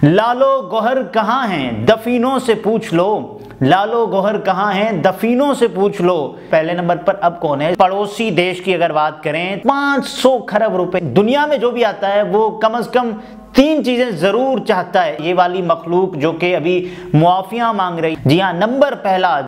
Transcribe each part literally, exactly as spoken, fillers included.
लालो गौहर कहाँ हैं दफीनों से पूछ लो, लालो गौहर कहाँ हैं दफीनों से पूछ लो। पहले नंबर पर अब कौन है? पड़ोसी देश की अगर बात करें, पाँच सौ खरब रुपए। दुनिया में जो भी आता है वो कम से कम तीन चीजें जरूर चाहता है, ये वाली मखलूक जो कि अभी मुआफिया मांग रही। जी हाँ, नंबर पहला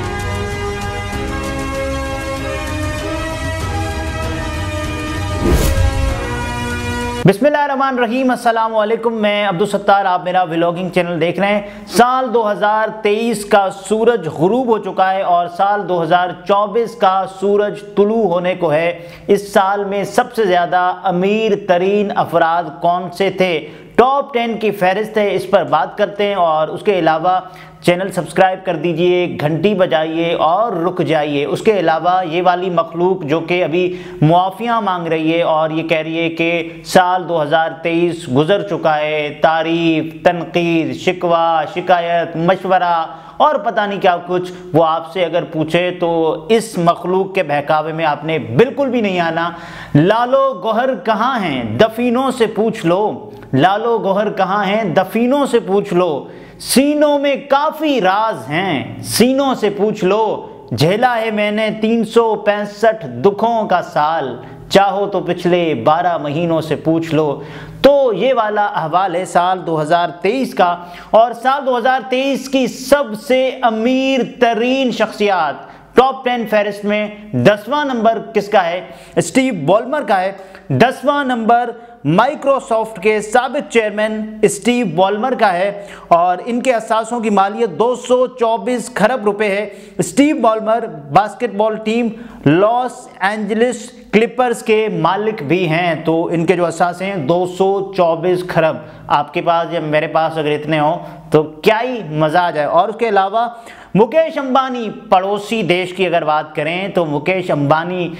बिस्मिल्लाहिर्रहमानिर्रहीम, अस्सलाम वालेकुम। मैं अब्दुल सत्तार, आप मेरा व्लॉगिंग चैनल देख रहे हैं। साल दो हज़ार तेईस का सूरज गुरूब हो चुका है और साल दो हज़ार चौबीस का सूरज तुलू होने को है। इस साल में सबसे ज़्यादा अमीर तरीन अफराद कौन से थे? टॉप टेन की फहरिस्त है, इस पर बात करते हैं। और उसके अलावा चैनल सब्सक्राइब कर दीजिए, घंटी बजाइए और रुक जाइए। उसके अलावा ये वाली मखलूक जो कि अभी मुआफिया मांग रही है और ये कह रही है कि साल दो हज़ार तेईस गुजर चुका है, तारीफ, तनकीद, शिकवा, शिकायत, मशवरा और पता नहीं क्या कुछ, वो आपसे अगर पूछे तो इस मखलूक के बहकावे में आपने बिल्कुल भी नहीं आना। लालो गौहर कहाँ हैं दफीनों से पूछ लो, लालो गौहर कहाँ हैं दफीनों से पूछ लो। सीनों में काफी राज हैं, सीनों से पूछ लो। झेला है मैंने तीन सौ पैंसठ दुखों का साल, चाहो तो पिछले बारह महीनों से पूछ लो। तो ये वाला अहवाल है साल दो हज़ार तेईस का। और साल दो हज़ार तेईस की सबसे अमीर तरीन शख्सियात टॉप टेन फहरिस्त में दसवां नंबर किसका है? स्टीव बॉलमर का है। दसवां नंबर माइक्रोसॉफ्ट के साबिक चेयरमैन स्टीव बॉलमर का है और इनके असासों की मालियत दो सौ चौबीस खरब रुपए है। Steve Ballmer basketball team Los Angeles Clippers के मालिक भी हैं, तो इनके जो असासे हैं दो सौ चौबीस खरब। आपके पास या मेरे पास अगर इतने हो तो क्या ही मजा आ जाए। और उसके अलावा मुकेश अंबानी, पड़ोसी देश की अगर बात करें तो मुकेश अंबानी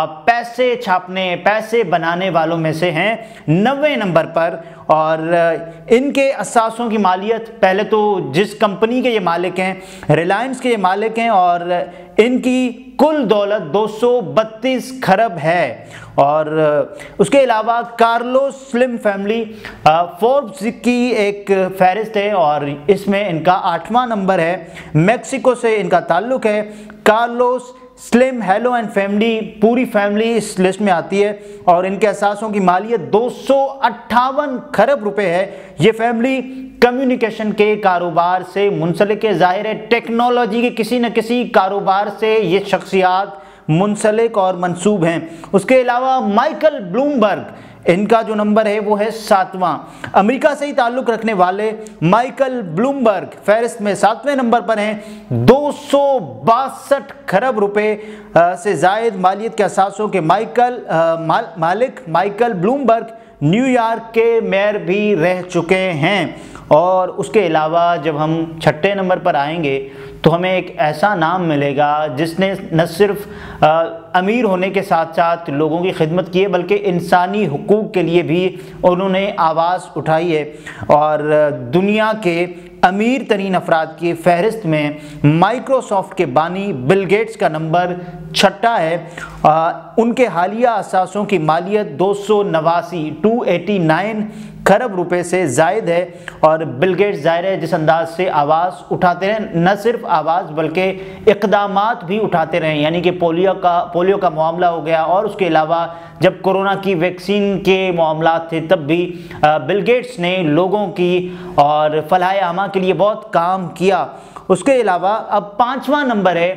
पैसे छापने, पैसे बनाने वालों में से हैं नब्बे नंबर पर। और इनके असासों की मालियत, पहले तो जिस कंपनी के ये मालिक हैं रिलायंस के ये मालिक हैं और इनकी कुल दौलत दो सौ बत्तीस खरब है। और उसके अलावा कार्लोस स्लिम फैमिली फोर्ब्स की एक फहरिस्त है और इसमें इनका आठवां नंबर है। मेक्सिको से इनका ताल्लुक है। Carlos Slim Helu and family, पूरी फैमिली इस लिस्ट में आती है और इनके असासों की मालियत दो सौ अट्ठावन खरब रुपए है। ये फैमिली कम्युनिकेशन के कारोबार से मुंसलिक है। जाहिर है टेक्नोलॉजी के किसी न किसी कारोबार से ये शख्सियात मुंसलिक और मंसूब हैं। उसके अलावा माइकल ब्लूमबर्ग, इनका जो नंबर है वो है सातवां। अमेरिका से ही ताल्लुक रखने वाले माइकल ब्लूमबर्ग फहरिस्त में सातवें नंबर पर हैं। दो सौ बासठ खरब रुपए से जायद मालियत के असासों के माइकल माल, मालिक माइकल ब्लूमबर्ग न्यूयॉर्क के मेयर भी रह चुके हैं। और उसके अलावा जब हम छठे नंबर पर आएंगे तो हमें एक ऐसा नाम मिलेगा जिसने न सिर्फ आ, अमीर होने के साथ साथ लोगों की खिदमत की है बल्कि इंसानी हुकूक के लिए भी उन्होंने आवाज़ उठाई है। और दुनिया के अमीर तरीन अफराद की फहरिस्त में माइक्रोसॉफ्ट के बानी बिल गेट्स का नंबर छठा है। आ, उनके हालिया असासों की मालियत दो सौ नवासी टू एटी नाइन खरब रुपए से जायद है। और बिल गेट्स ज़ाहिर है जिस अंदाज से आवाज़ उठाते रहे, न सिर्फ आवाज़ बल्कि इक़दामात भी उठाते रहे, यानी कि पोलियो का पोलियो का मामला हो गया और उसके अलावा जब कोरोना की वैक्सीन के मामलात थे तब भी बिल गेट्स ने लोगों की और फलाह आमा के लिए बहुत काम किया। उसके अलावा अब पाँचवा नंबर है,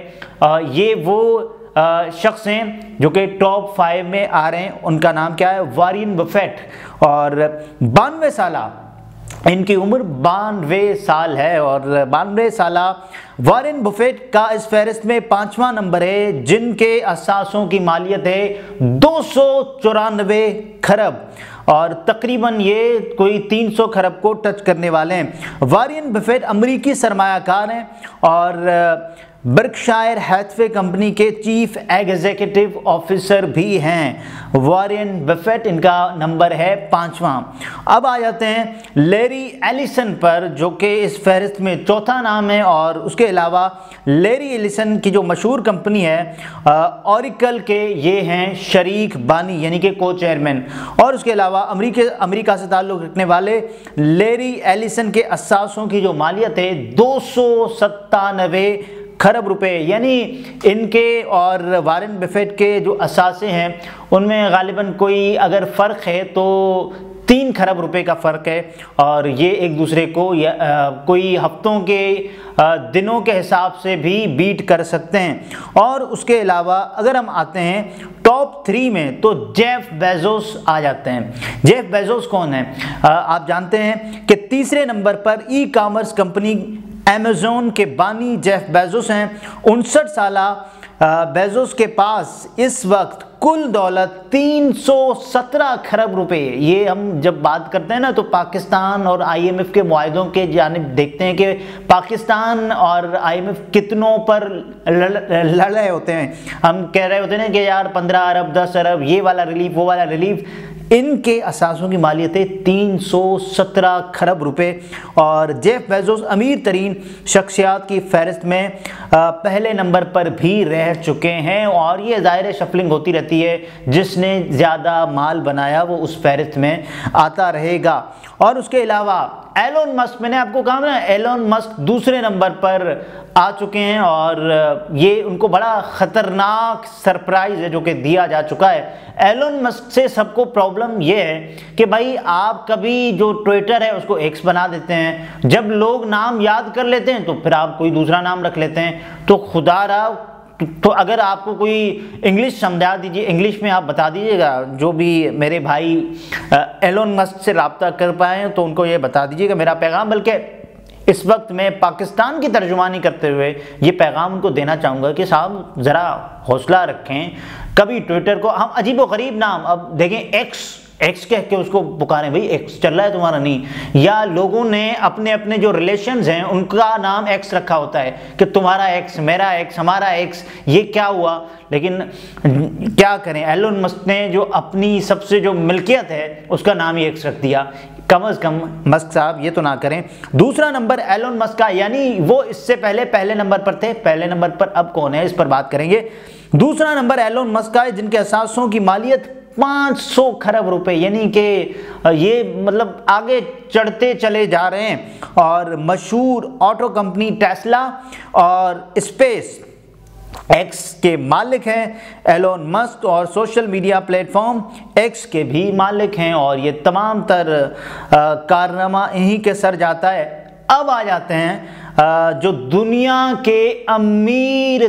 ये वो शख्स हैं जो कि टॉप फाइव में आ रहे हैं। उनका नाम क्या है? Warren Buffett. और बानवे साला इनकी उम्र बानवे साल है और बानवे साला वॉरेन बफेट का इस फहरिस्त में पांचवा नंबर है, जिनके असासों की मालियत है दो सौ चौरानवे खरब और तकरीबन ये कोई तीन सौ खरब को टच करने वाले हैं। वॉरेन बफेट अमरीकी सरमायाकार हैं और बर्कशायर हैथवे कंपनी के चीफ एग्जीक्यूटिव ऑफिसर भी हैं। वॉरेन बफेट इनका नंबर है पांचवा। अब आ जाते हैं लैरी एलिसन पर, जो कि इस फहरिस्त में चौथा नाम है। और उसके अलावा लैरी एलिसन की जो मशहूर कंपनी है ऑरिकल के, ये हैं शरीक बानी यानी कि को चेयरमैन। और उसके अलावा अमेरिका अमेरिका से ताल्लुक़ रखने वाले लैरी एलिसन के असासों की जो मालियत है दो सौ सत्तानवे खरब रुपए, यानी इनके और वारेन बफेट के जो असासे हैं उनमें गालिबन कोई अगर फ़र्क है तो तीन खरब रुपए का फ़र्क है। और ये एक दूसरे को या, आ, कोई हफ्तों के आ, दिनों के हिसाब से भी बीट कर सकते हैं। और उसके अलावा अगर हम आते हैं टॉप थ्री में तो जेफ बेजोस आ जाते हैं। जेफ बेजोस कौन है? आ, आप जानते हैं कि तीसरे नंबर पर ई कॉमर्स कंपनी अमेज़न के बानी जेफ बेजोस हैं। उनसठ साला बेजोस के पास इस वक्त कुल दौलत तीन सौ सत्रह खरब रुपए। ये हम जब बात करते हैं ना तो पाकिस्तान और आईएमएफ के मुआहदों के जानिब देखते हैं कि पाकिस्तान और आईएमएफ कितनों पर लड़ रहे होते हैं। हम कह रहे होते हैं कि यार पंद्रह अरब दस अरब ये वाला रिलीफ वो वाला रिलीफ। इनके असासों की मालियत है तीन सौ सत्रह खरब रुपए। और जेफ बेजोस अमीर तरीन शख्सियात की फहरिस्त में पहले नंबर पर भी रह चुके हैं। और ये ज़ाहिर शफलिंग होती रहती है, जिसने ज़्यादा माल बनाया वो उस फहरिस्त में आता रहेगा। और उसके अलावा एलोन मस्क, मैंने आपको कहा ना एलोन मस्क दूसरे नंबर पर आ चुके हैं। और ये उनको बड़ा ख़तरनाक सरप्राइज़ है जो कि दिया जा चुका है। एलोन मस्क से सबको प्रॉब्लम ये है कि भाई आप कभी जो ट्विटर है उसको एक्स बना देते हैं, जब लोग नाम याद कर लेते हैं तो फिर आप कोई दूसरा नाम रख लेते हैं। तो खुदा रहा तो अगर आपको कोई इंग्लिश समझा दीजिए, इंग्लिश में आप बता दीजिएगा। जो भी मेरे भाई एलोन मस्क से रब्ता कर पाए तो उनको ये बता दीजिएगा मेरा पैगाम। बल्कि इस वक्त मैं पाकिस्तान की तर्जुमानी करते हुए ये पैगाम उनको देना चाहूँगा कि साहब ज़रा हौसला रखें। कभी ट्विटर को हम अजीब व गरीब नाम, अब देखें एक्स एक्स कह के उसको पुकारें, भाई एक्स चल रहा है तुम्हारा नहीं। या लोगों ने अपने अपने जो रिलेशंस हैं उनका नाम एक्स रखा होता है कि तुम्हारा एक्स, मेरा एक्स, हमारा एक्स। ये क्या हुआ? लेकिन क्या करें, एलोन मस्क ने जो अपनी सबसे जो मिल्कियत है उसका नाम ही एक्स रख दिया। कम अज़ कम मस्क साहब ये तो ना करें। दूसरा नंबर एलोन मस्क का, यानी वो इससे पहले पहले नंबर पर थे, पहले नंबर पर अब कौन है इस पर बात करेंगे। दूसरा नंबर एलोन मस्क का है जिनके असासों की मालियत पाँच सौ खरब रुपए, यानी कि ये मतलब आगे चढ़ते चले जा रहे हैं। और मशहूर ऑटो कंपनी टेस्ला और स्पेस एक्स के मालिक हैं एलोन मस्क। और सोशल मीडिया प्लेटफॉर्म एक्स के भी मालिक हैं। और ये तमाम तर कारनामा इन्हीं के सर जाता है। अब आ जाते हैं जो दुनिया के अमीर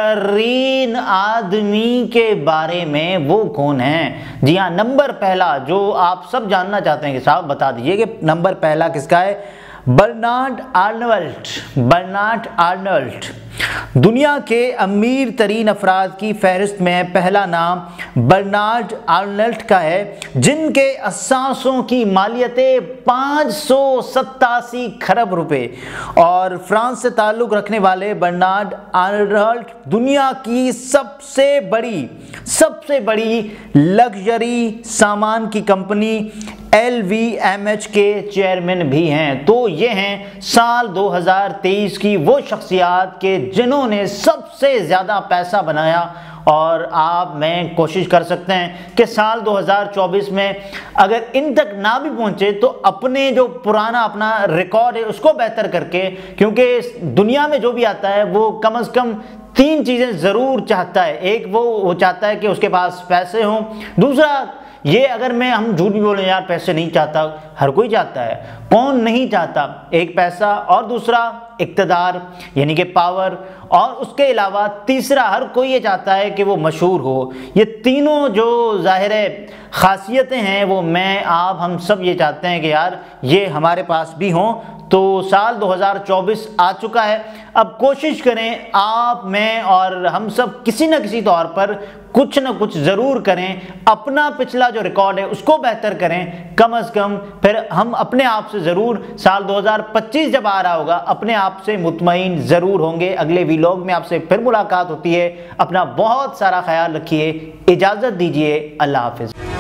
तरीन आदमी के बारे में, वो कौन है? जी हाँ, नंबर पहला जो आप सब जानना चाहते हैं कि साहब बता दीजिए कि नंबर पहला किसका है? Bernard Arnold. बर्नार्ड आर्नल्ड दुनिया के अमीर तरीन अफराद की फहरिस्त में पहला नाम बर्नार्ड आर्नल्ड का है, जिनके असासों की मालियतें पाँच सौ सत्तासी खरब रुपए। और फ्रांस से ताल्लुक़ रखने वाले बर्नार्ड आर्नल्ड दुनिया की सबसे बड़ी सबसे बड़ी लग्जरी सामान की company L V M H के चेयरमैन भी हैं। तो ये हैं साल दो हज़ार तेईस की वो शख्सियात के जिन्होंने सबसे ज़्यादा पैसा बनाया। और आप मैं कोशिश कर सकते हैं कि साल दो हज़ार चौबीस में अगर इन तक ना भी पहुंचे तो अपने जो पुराना अपना रिकॉर्ड है उसको बेहतर करके, क्योंकि दुनिया में जो भी आता है वो कम से कम तीन चीज़ें ज़रूर चाहता है। एक वो वो चाहता है कि उसके पास पैसे हों। दूसरा ये, अगर मैं हम झूठ भी बोलें यार पैसे नहीं चाहता, हर कोई चाहता है, कौन नहीं चाहता? एक पैसा, और दूसरा इक़्तिदार यानी कि पावर, और उसके अलावा तीसरा हर कोई ये चाहता है कि वो मशहूर हो। ये तीनों जो ज़ाहिर ख़ासियतें हैं वो मैं आप हम सब ये चाहते हैं कि यार ये हमारे पास भी हों। तो साल दो हज़ार चौबीस आ चुका है। अब कोशिश करें आप, मैं और हम सब किसी न किसी तौर पर कुछ न कुछ ज़रूर करें, अपना पिछला जो रिकॉर्ड है उसको बेहतर करें। कम अज़ कम फिर हम अपने आप से سے ضرور سال دو ہزار پچیس جب آ رہا ہوگا اپنے آپ سے مطمئن ضرور ہوں گے۔ اگلے ویلوگ میں آپ سے پھر ملاقات ہوتی ہے، اپنا بہت سارا خیال رکھیے، اجازت دیجیے، اللہ حافظ۔